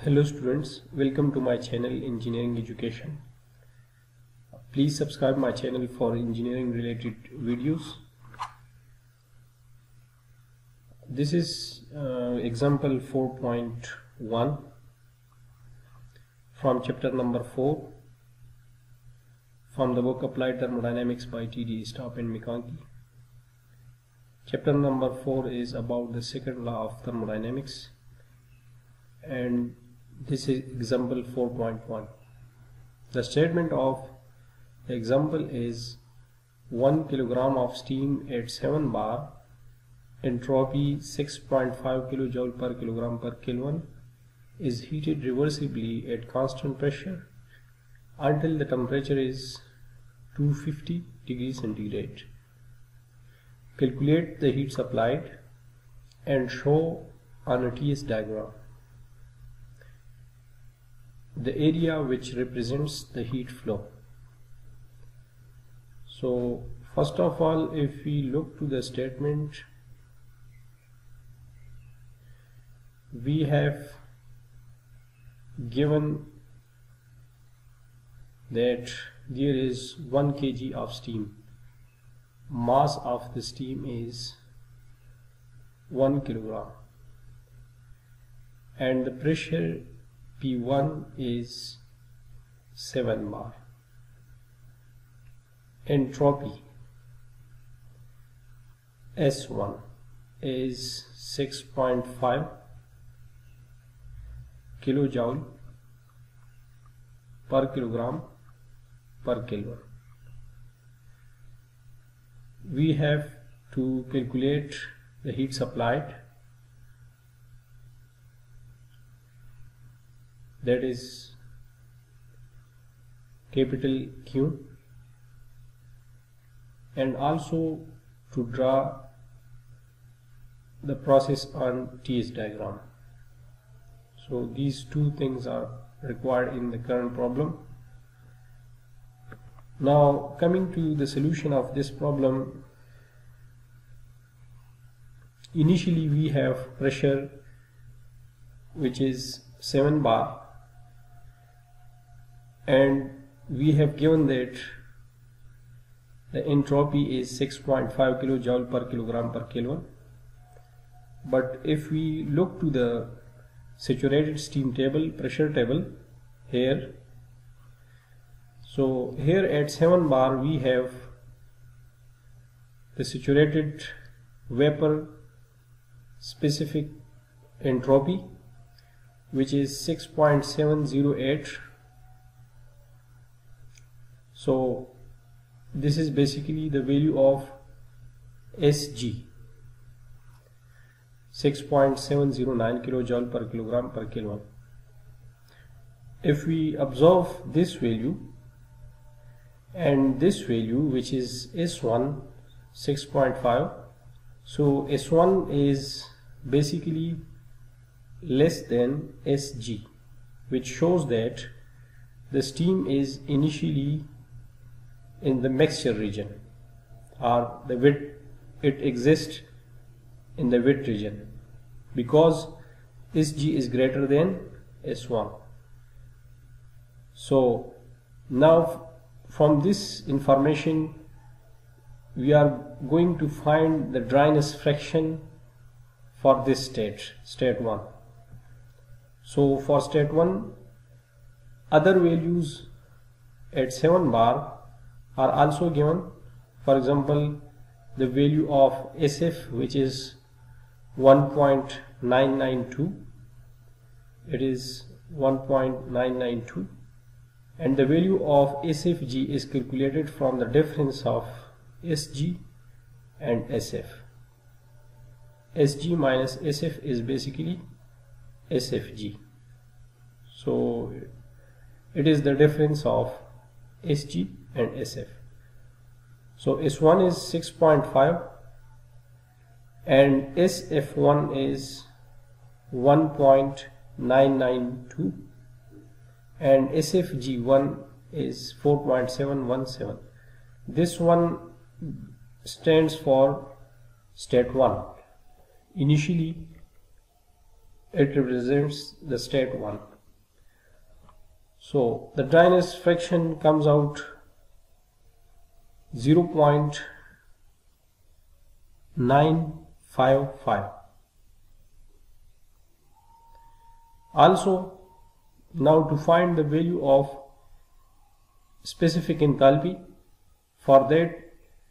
Hello students, welcome to my channel Engineering Education. Please subscribe my channel for engineering related videos. This is example 4.1 from chapter number 4 from the book Applied Thermodynamics by T.D. Stapp and McConkey. Chapter number 4 is about the second law of thermodynamics, and this is example 4.1. The statement of the example is 1 kilogram of steam at 7 bar, entropy 6.5 kilojoule per kilogram per Kelvin, is heated reversibly at constant pressure until the temperature is 250 degrees centigrade. Calculate the heat supplied and show on a TS diagram the area which represents the heat flow. So first of all, if we look to the statement, we have given that there is 1 kg of steam. Mass of the steam is 1 kilogram and the pressure P1 is 7 bar. Entropy S1 is 6.5 kilojoule per kilogram per Kelvin. We have to calculate the heat supplied, that is capital Q, and also to draw the process on TS diagram. So these two things are required in the current problem. Now coming to the solution of this problem, initially we have pressure which is 7 bar, and we have given that the entropy is 6.5 kilojoule per kilogram per Kelvin. But if we look to the saturated steam table, pressure table here, so here at 7 bar we have the saturated vapor specific entropy which is 6.708. So this is basically the value of Sg, 6.709 kilojoule per kilogram per Kelvin. If we observe this value and this value, which is S1 6.5, so S1 is basically less than Sg, which shows that the steam is initially in the mixture region, or the wet, it exists in the wet region because Sg is greater than S1. So now from this information we are going to find the dryness fraction for this state 1. So for state 1, other values at 7 bar are also given. For example, the value of SF, which is 1.992, it is 1.992, and the value of SFG is calculated from the difference of Sg and SF. Sg minus SF is basically SFG. So it is the difference of Sg and SF. So S1 is 6.5 and SF1 is 1.992 and SFG1 is 4.717. This one stands for state 1. Initially it represents the state 1. So the dryness fraction comes out 0.955. Also, now to find the value of specific enthalpy, for that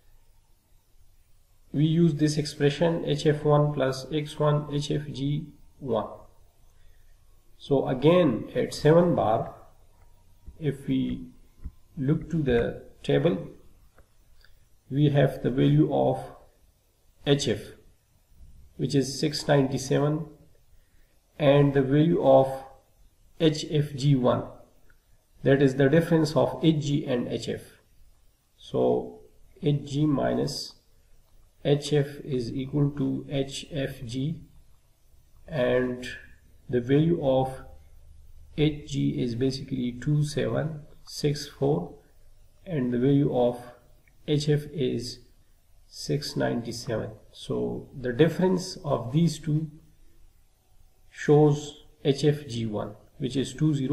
we use this expression HF1 plus X1 HFG1. So again at 7 bar, if we look to the table, we have the value of HF, which is 697, and the value of HFG1, that is the difference of HG and HF. So HG minus HF is equal to HFG, and the value of HG is basically 2764, and the value of HF is 697. So the difference of these two shows HFG1, which is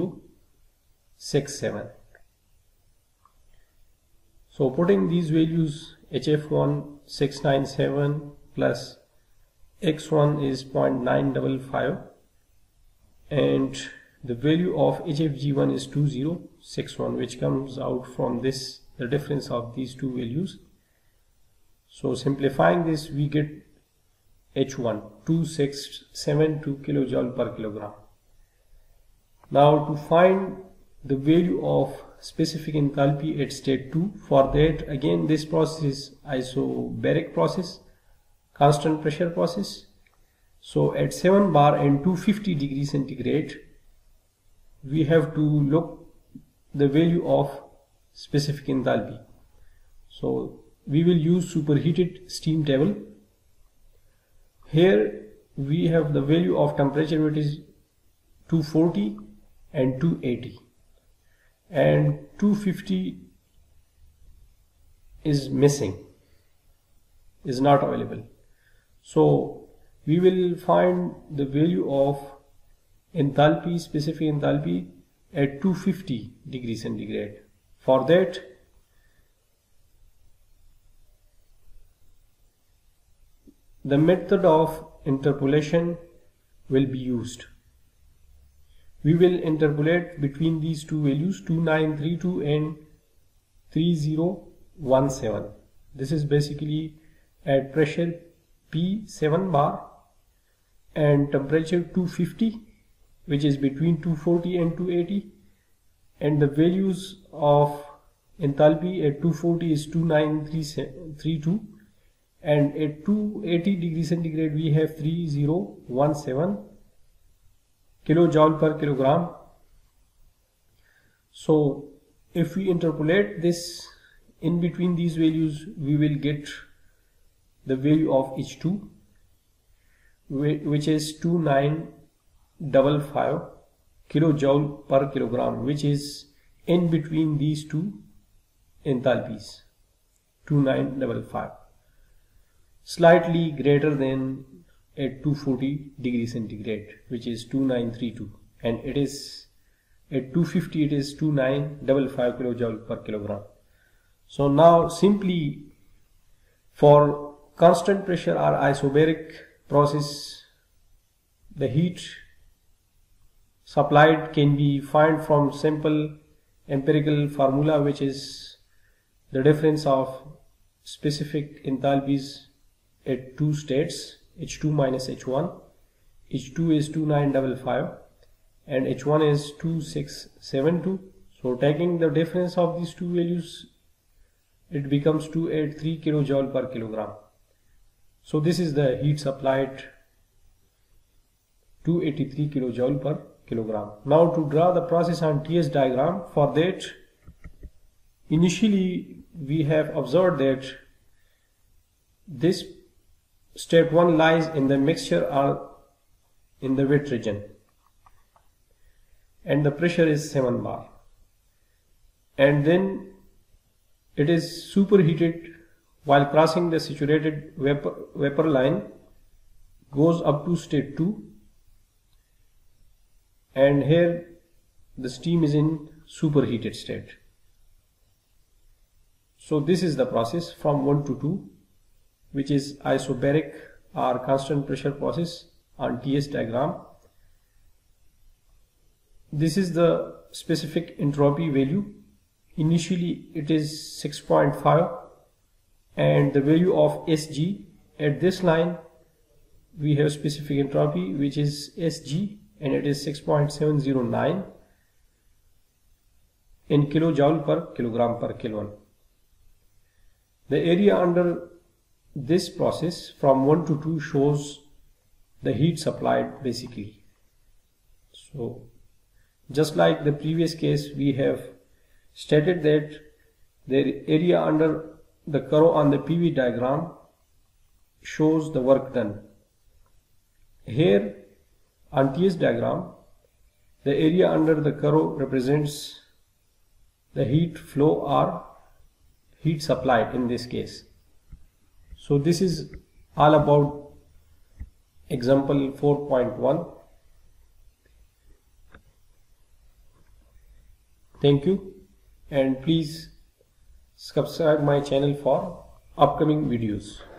2067. So putting these values, HF1 697 plus X1 is 0.955, and the value of HFG1 is 2061, which comes out from this, the difference of these two values. So simplifying this, we get H1 2672 kilojoule per kilogram. Now to find the value of specific enthalpy at state 2, for that again this process is isobaric process, constant pressure process. So at 7 bar and 250 degrees centigrade, we have to look the value of specific enthalpy. So we will use superheated steam table. Here we have the value of temperature, which is 240 and 280, and 250 is missing, is not available. So we will find the value of enthalpy, specific enthalpy at 250 degrees centigrade. For that, the method of interpolation will be used. We will interpolate between these two values, 2932 and 3017. This is basically at pressure P 7 bar and temperature 250, which is between 240 and 280, and the values of enthalpy at 240 is 2932, and at 280 degrees centigrade we have 3017 kilojoule per kilogram. So if we interpolate this in between these values, we will get the value of H2, which is 2955 kilojoule per kilogram, which is in between these two enthalpies, 2955, slightly greater than at 240 degrees centigrade, which is 2932, and it is at 250 it is 2955 kilojoule per kilogram. So now simply for constant pressure or isobaric process, the heat supplied can be found from simple empirical formula, which is the difference of specific enthalpies at two states, H2 minus H1. H2 is 2955 and H1 is 2672. So taking the difference of these two values, it becomes 283 kilojoule per kilogram. So this is the heat supplied, 283 kilojoule per kilogram. Now to draw the process on TS diagram, for that initially we have observed that this state 1 lies in the mixture or in the wet region, and the pressure is 7 bar, and then it is superheated while crossing the saturated vapor line, goes up to state 2, and here the steam is in superheated state. So this is the process from 1 to 2, which is isobaric or constant pressure process on TS diagram. This is the specific entropy value. Initially it is 6.5, and the value of Sg at this line we have specific entropy which is Sg, and it is 6.709 in kilojoule per kilogram per Kelvin. The area under this process from 1 to 2 shows the heat supplied basically. So just like the previous case, we have stated that the area under the curve on the PV diagram shows the work done. Here on TS diagram, the area under the curve represents the heat flow or heat supplied in this case. So this is all about example 4.1. Thank you, and please subscribe my channel for upcoming videos.